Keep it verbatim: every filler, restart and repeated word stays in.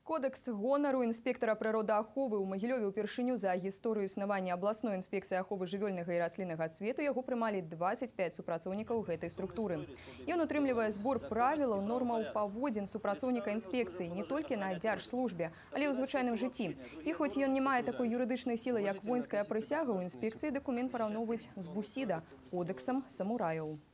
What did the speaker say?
Кодекс гонару інспектора прыродааховы ў Магілёве ўпершыню за гісторыю існавання абласной інспекцыі аховы жывёльнага і расліннага свету яго прымалі дваццаць пяць супрацоўнікаў гэтай структуры. Ён утрымлівае збор правілаў, нормаў паводзін супрацоўніка інспекцыі не толькі на дзяржслужбе, але і ў звычайным жыцці. І хоць ён не мае такой юрыдычнай сілы, як воінская прысяга, у інспекцыі дакумент параўноўваюць з бусіда – кодэксам самураяў.